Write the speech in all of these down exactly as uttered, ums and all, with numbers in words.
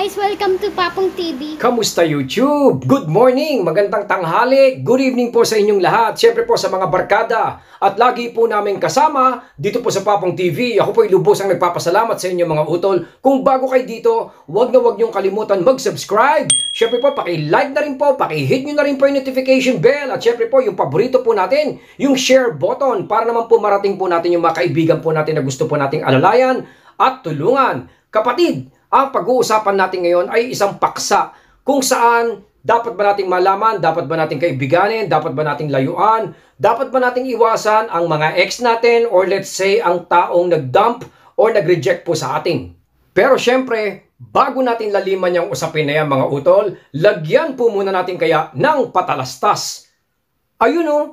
guys! Welcome to Papong T V. Kamusta YouTube? Good morning, magandang tanghali, good evening po sa inyong lahat. Siyempre po sa mga barkada at lagi po namin kasama dito po sa Papong T V. Ako po ay lubos ang nagpapasalamat sa inyo mga utol. Kung bago kayo dito, huwag na huwag niyong kalimutan mag-subscribe. Siyempre po, paki-like na rin po, paki-hit nyo na rin po yung notification bell. At siyempre po, yung paborito po natin, yung share button para naman po marating po natin yung mga kaibigan po natin na gusto po nating alalayan at tulungan. Kapatid, ang pag-uusapan natin ngayon ay isang paksa kung saan dapat ba nating malaman, dapat ba nating kaibiganin, dapat ba nating layuan, dapat ba nating iwasan ang mga ex natin or let's say ang taong nag-dump or nag-reject po sa atin. Pero syempre, bago natin laliman yung usapin na yan mga utol, lagyan po muna natin kaya ng patalastas. Ayun o.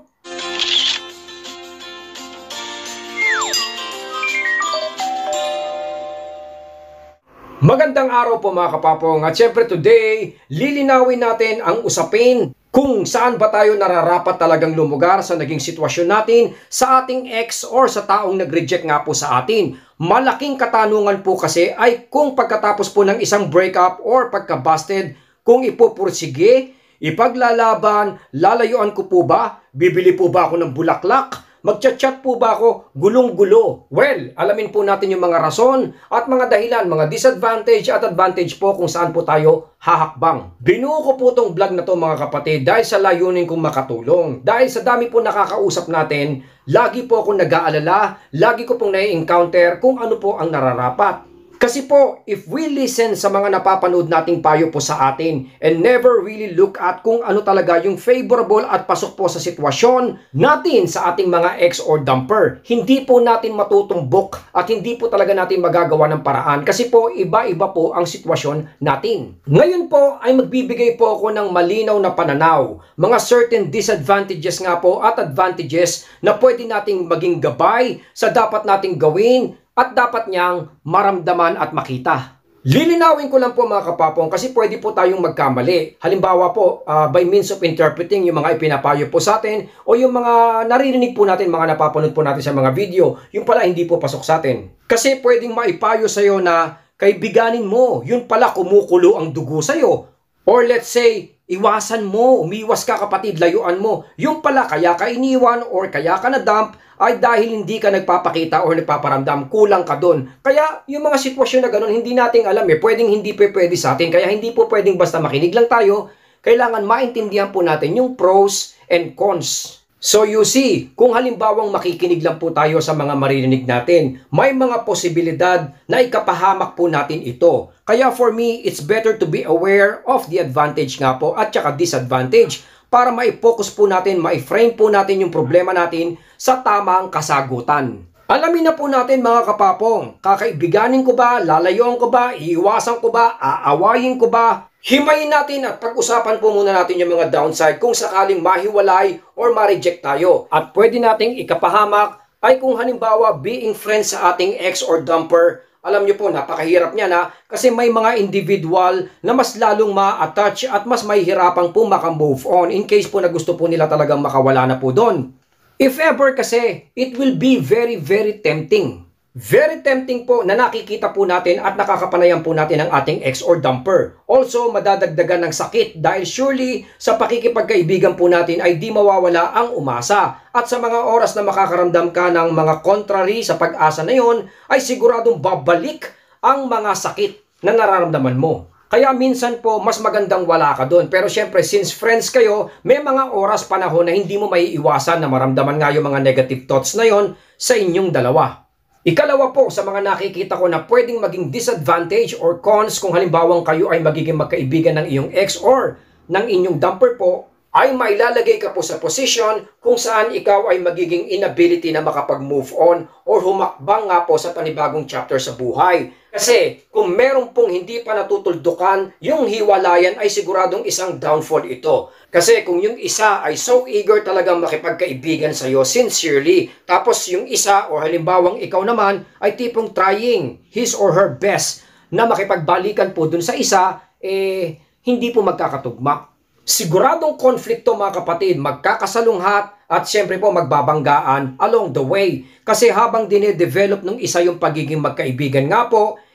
Magandang araw po mga kapapong at syempre today, lilinawin natin ang usapin kung saan ba tayo nararapat talagang lumugar sa naging sitwasyon natin sa ating ex or sa taong nag-reject nga po sa atin. Malaking katanungan po kasi ay kung pagkatapos po ng isang breakup or pagka-busted, kung ipupursige, ipaglalaban, lalayuan ko po ba, bibili po ba ako ng bulaklak, magchat-chat po ba ako? Gulong-gulo. Well, alamin po natin yung mga rason at mga dahilan, mga disadvantage at advantage po kung saan po tayo hahakbang. Binuo ko po itong vlog na to mga kapatid dahil sa layunin kong makatulong. Dahil sa dami po nakakausap natin, lagi po akong nag-aalala, lagi ko pong nai-encounter kung ano po ang nararapat. Kasi po, if we listen sa mga napapanood nating payo po sa atin and never really look at kung ano talaga yung favorable at pasok po sa sitwasyon natin sa ating mga ex or dumper, hindi po natin matutumbok at hindi po talaga natin magagawa ng paraan kasi po iba-iba po ang sitwasyon natin. Ngayon po ay magbibigay po ako ng malinaw na pananaw, mga certain disadvantages nga po at advantages na pwede nating maging gabay sa dapat nating gawin at dapat niyang maramdaman at makita. Lilinawin ko lang po mga kapapong kasi pwede po tayong magkamali. Halimbawa po, uh, by means of interpreting yung mga ipinapayo po sa atin o yung mga naririnig po natin, mga napapanood po natin sa mga video, yung pala hindi po pasok sa atin. Kasi pwedeng maipayo sa'yo na kaibiganin mo, yun pala kumukulo ang dugo sa'yo. Or let's say, iwasan mo, umiwas ka kapatid, layuan mo. Yung pala kaya ka iniwan or kaya ka na-dump ay dahil hindi ka nagpapakita or nagpaparamdam, kulang ka doon. Kaya yung mga sitwasyon na ganun, hindi nating alam eh. Pwedeng hindi po pwede sa atin. Kaya hindi po pwedeng basta makinig lang tayo. Kailangan maintindihan po natin yung pros and cons. So you see, kung halimbawang makikinig lang po tayo sa mga maririnig natin, may mga posibilidad na ikapahamak po natin ito. Kaya for me, it's better to be aware of the advantage nga po at saka disadvantage para mai-focus po natin, mai-frame po natin yung problema natin sa tamang kasagutan. Alamin na po natin mga kapapong, kakaibiganin ko ba, lalayuan ko ba, iiwasan ko ba, aawayin ko ba? Himayin natin at pag-usapan po muna natin yung mga downside kung sakaling mahiwalay or ma-reject tayo. At pwede nating ikapahamak ay kung halimbawa being friends sa ating ex or dumper, alam nyo po, napakahirap niya na kasi may mga individual na mas lalong ma-attach at mas mahihirapang po maka-move on in case po na gusto po nila talagang makawala na po doon. If ever kasi, it will be very very tempting. Very tempting po na nakikita po natin at nakakapanayan po natin ang ating ex or dumper. Also, madadagdagan ng sakit dahil surely sa pakikipagkaibigan po natin ay di mawawala ang umasa. At sa mga oras na makakaramdam ka ng mga contrary sa pag-asa na yon, ay siguradong babalik ang mga sakit na nararamdaman mo. Kaya minsan po, mas magandang wala ka doon. Pero syempre, since friends kayo, may mga oras panahon na hindi mo maiiwasan na maramdaman nga yung mga negative thoughts na yon sa inyong dalawa. Ikalawa po sa mga nakikita ko na pwedeng maging disadvantage or cons kung halimbawang kayo ay magiging magkaibigan ng iyong ex or ng inyong dumper po, ay mailalagay ka po sa position kung saan ikaw ay magiging inability na makapag-move on or humakbang nga po sa panibagong chapter sa buhay. Kasi kung meron pong hindi pa natutuldukan, yung hiwalayan ay siguradong isang downfall ito. Kasi kung yung isa ay so eager talagang makipagkaibigan sa iyo sincerely, tapos yung isa o halimbawang ikaw naman ay tipong trying his or her best na makipagbalikan po dun sa isa, eh hindi po magkakatugma. Siguradong konflikto mga kapatid, magkakasalunghat at syempre po magbabanggaan along the way. Kasi habang dine-develop ng isa yung pagiging magkaibigan nga po,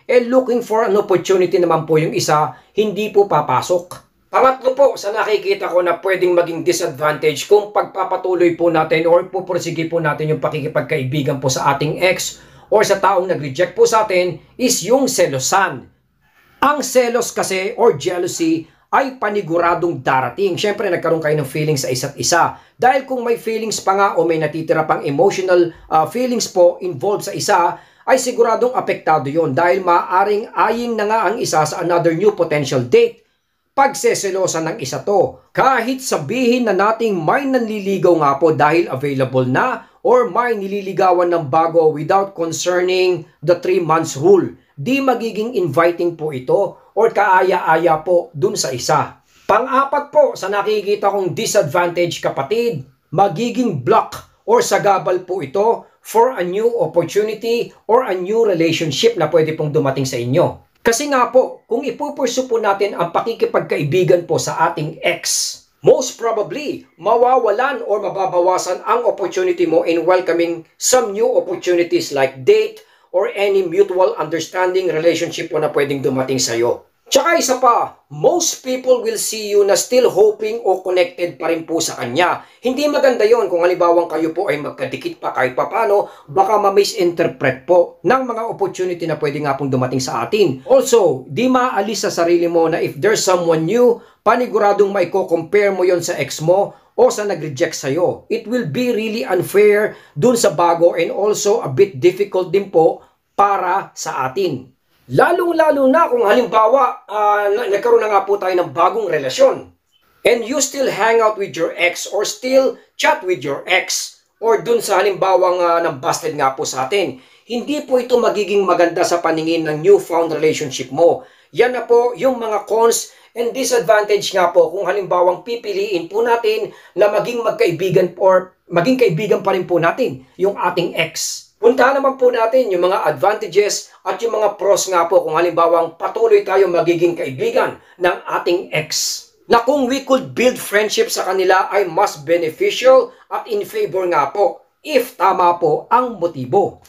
eh looking for an opportunity naman po yung isa, hindi po papasok. Pangatlo po sa nakikita ko na pwedeng maging disadvantage kung pagpapatuloy po natin or pupursige po natin yung pakikipagkaibigan po sa ating ex or sa taong nag-reject po sa atin is yung selosan. Ang selos kasi or jealousy ay paniguradong darating. Siyempre nagkaroon kayo ng feelings sa isa't isa. Dahil kung may feelings pa nga o may natitira pang emotional uh, feelings po involved sa isa, ay siguradong apektado yon dahil maaaring aying na nga ang isa sa another new potential date. Pagseselosan ng isa to, kahit sabihin na nating may nanliligaw nga po dahil available na or may nililigawan ng bago without concerning the three months rule, di magiging inviting po ito or kaaya-aya po dun sa isa. Pang-apat po sa nakikita kong disadvantage kapatid, magiging block or sagabal po ito for a new opportunity or a new relationship na pwede pong dumating sa inyo. Kasi nga po, kung ipupursu po natin ang pakikipagkaibigan po sa ating ex, most probably, mawawalan or mababawasan ang opportunity mo in welcoming some new opportunities like date or any mutual understanding relationship po na pwedeng dumating sa'yo. Tsaka isa pa, most people will see you na still hoping o connected pa rin po sa kanya. Hindi maganda yon kung halimbawang kayo po ay magkadikit pa kahit papano, baka ma-misinterpret po ng mga opportunity na pwede nga pong dumating sa atin. Also, di maalis sa sarili mo na if there's someone new, paniguradong maiko-compare mo yon sa ex mo o sa nag-reject sa'yo. It will be really unfair dun sa bago and also a bit difficult din po para sa atin. Lalong-lalo na kung halimbawa uh, nagkaroon na nga po tayo ng bagong relasyon and you still hang out with your ex or still chat with your ex or dun sa halimbawang uh, nambusted nga po sa atin, hindi po ito magiging maganda sa paningin ng newfound relationship mo. Yan na po yung mga cons and disadvantage nga po kung halimbawang pipiliin po natin na maging magkaibigan or maging kaibigan pa rin po natin yung ating ex. Puntahan naman po natin yung mga advantages at yung mga pros nga po kung halimbawang patuloy tayo magiging kaibigan ng ating ex. Na kung we could build friendship sa kanila ay mas beneficial at in favor nga po if tama po ang motibo.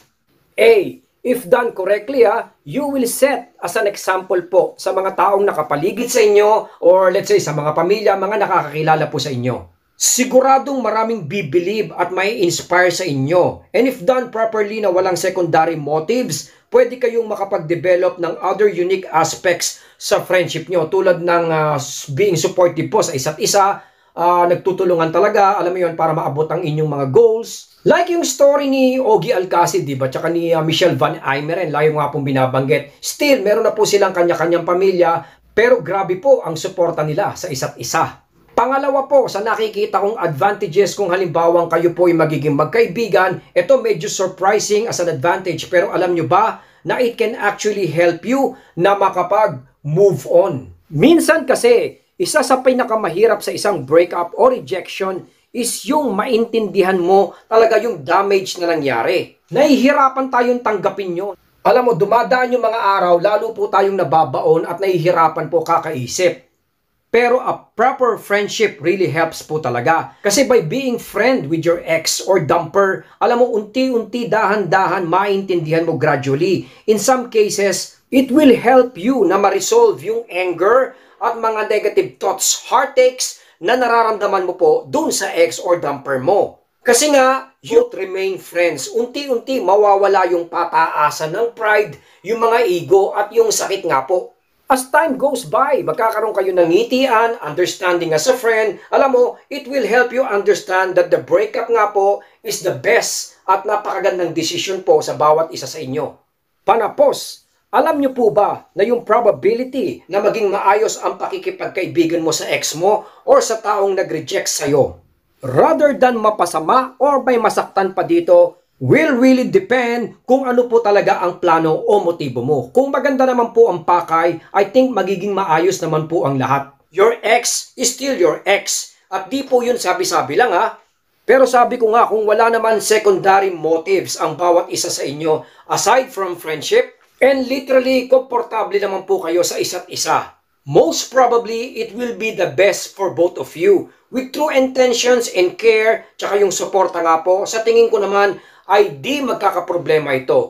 A. If done correctly, ah, you will set as an example po sa mga taong nakapaligid sa inyo or let's say sa mga pamilya, mga nakakakilala po sa inyo. Siguradong maraming bibilib at may inspire sa inyo. And if done properly na walang secondary motives, pwede kayong makapag-develop ng other unique aspects sa friendship nyo. Tulad ng uh, being supportive po sa isa't isa, uh, nagtutulungan talaga, alam mo yun, para maabot ang inyong mga goals. Like yung story ni Ogie Alcacid, diba? Tsaka ni uh, Michelle Van Aimeren, layo nga pong binabanggit. Still, meron na po silang kanya-kanyang pamilya, pero grabe po ang suporta nila sa isa't isa. Pangalawa po, sa nakikita kong advantages kung halimbawang kayo po ay magiging magkaibigan, ito medyo surprising as an advantage pero alam nyo ba na it can actually help you na makapag-move on. Minsan kasi, isa sa pinakamahirap sa isang breakup o rejection is yung maintindihan mo talaga yung damage na nangyari. Nahihirapan tayong tanggapin yun. Alam mo, dumadaan yung mga araw, lalo po tayong nababaon at nahihirapan po kakaisip. Pero a proper friendship really helps po talaga. Kasi by being friend with your ex or dumper, alam mo, unti-unti, dahan-dahan, maintindihan mo gradually. In some cases, it will help you na ma-resolve yung anger at mga negative thoughts, heartaches na nararamdaman mo po dun sa ex or dumper mo. Kasi nga, you remain friends. Unti-unti, mawawala yung pataasan ng pride, yung mga ego at yung sakit nga po. As time goes by, magkakaroon kayo ng ngitian, understanding as a friend. Alam mo, it will help you understand that the breakup nga po is the best at napakagandang desisyon po sa bawat isa sa inyo. Panapos, alam nyo po ba na yung probability na maging maayos ang pakikipagkaibigan mo sa ex mo or sa taong nag-reject sa'yo, rather than mapasama or may masaktan pa dito, will really depend kung ano po talaga ang plano o motibo mo. Kung maganda naman po ang pakay, I think magiging maayos naman po ang lahat. Your ex is still your ex. At di po yun sabi-sabi lang ha. Pero sabi ko nga, kung wala naman secondary motives ang bawat isa sa inyo, aside from friendship, and literally, komportable naman po kayo sa isa't isa, most probably, it will be the best for both of you. With true intentions and care, tsaka yung suporta nga po, sa tingin ko naman, ay di magkakaproblema ito.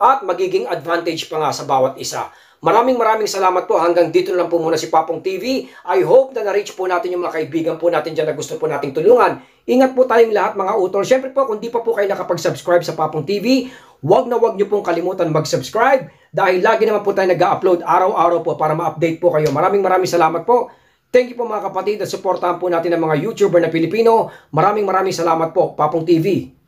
at magiging advantage pa nga sa bawat isa. Maraming maraming salamat po. Hanggang dito na lang po muna si Papong T V. I hope na na-reach po natin yung mga kaibigan po natin dyan na gusto po nating tulungan. Ingat po tayong lahat mga utol. Siyempre po, kung di pa po kayo nakapag-subscribe sa Papong T V, wag na wag nyo pong kalimutan mag-subscribe dahil lagi naman po tayo nag-upload araw-araw po para ma-update po kayo. Maraming maraming salamat po. Thank you po mga kapatid at supportahan po natin ang mga YouTuber na Pilipino. Maraming maraming salamat po, Papong T V.